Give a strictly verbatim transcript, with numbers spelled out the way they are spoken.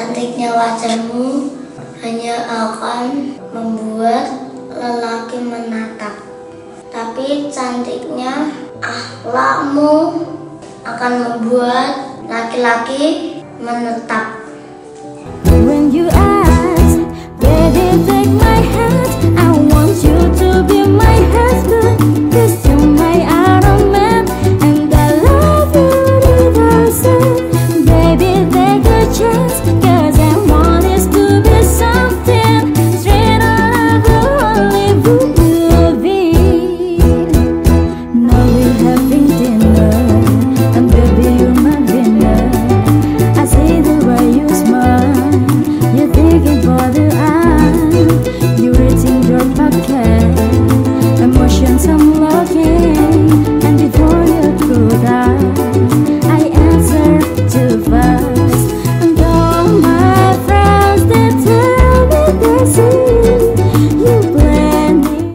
Cantiknya wajahmu hanya akan membuat lelaki menatap, tapi cantiknya akhlakmu akan membuat laki-laki menetap. When you